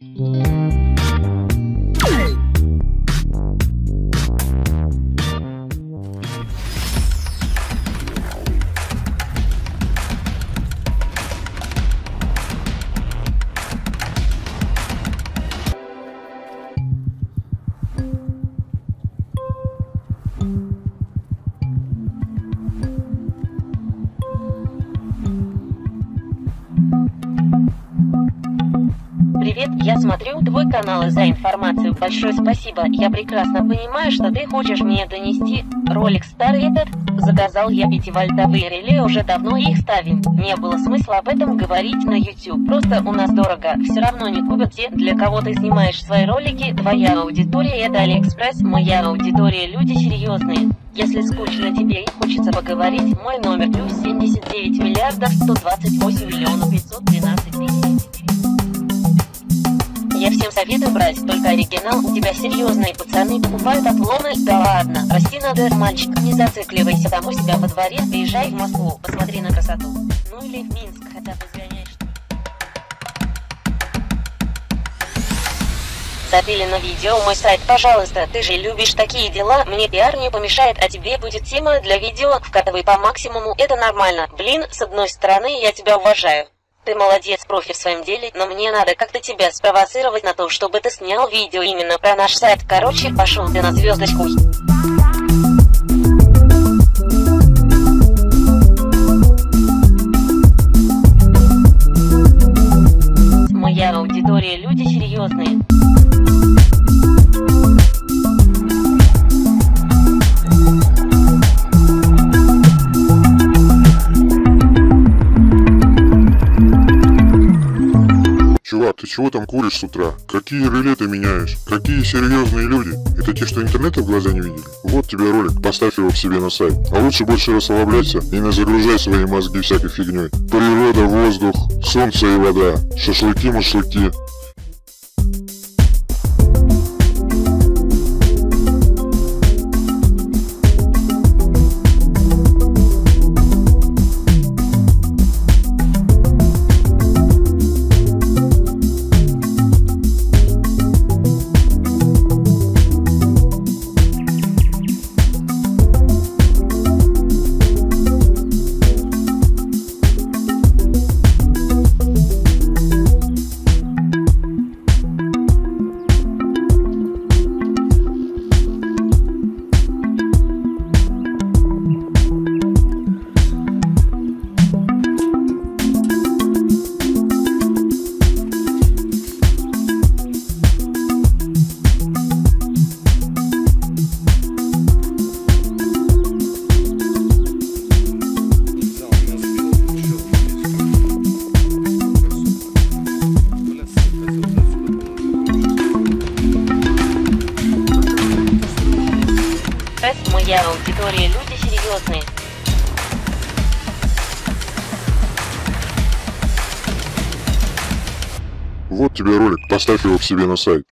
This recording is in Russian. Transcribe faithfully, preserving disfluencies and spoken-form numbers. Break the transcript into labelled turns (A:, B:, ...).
A: Привет, я смотрю твой канал, и за информацию большое спасибо. Я прекрасно понимаю, что ты хочешь мне донести. Ролик старый этот, заказал я пятивольтовые реле, уже давно их ставим. Не было смысла об этом говорить на YouTube, просто у нас дорого. Все равно не купят те, для кого ты снимаешь свои ролики. Твоя аудитория — это Алиэкспресс, моя аудитория — люди серьезные. Если скучно тебе и хочется поговорить, мой номер плюс семьдесят девять миллиардов сто двадцать восемь миллионов пятьсот тринадцать тысяч. Я всем советую брать только оригинал, у тебя серьезные пацаны покупают обломы. Да ладно, расти надо, мальчик, не зацикливайся там у себя во дворе, приезжай в Москву, посмотри на красоту. Ну или в Минск, хотя бы сгоняешь. Забили на видео мой сайт, пожалуйста, ты же любишь такие дела, мне пиар не помешает, а тебе будет тема для видео, вкатывай по максимуму, это нормально. Блин, с одной стороны, я тебя уважаю. Ты молодец, профи в своем деле, но мне надо как-то тебя спровоцировать на то, чтобы ты снял видео именно про наш сайт. Короче, пошел ты на звездочку. Моя аудитория — люди серьезные.
B: Чувак, ты чего там куришь с утра? Какие реле ты меняешь? Какие серьезные люди? Это те, что интернета в глаза не видели? Вот тебе ролик, поставь его к себе на сайт. А лучше больше расслабляйся и не загружай свои мозги всякой фигней. Природа, воздух, солнце и вода, шашлыки-машлыки.
A: Моя аудитория — люди серьезные.
B: Вот тебе ролик, поставь его к себе на сайт.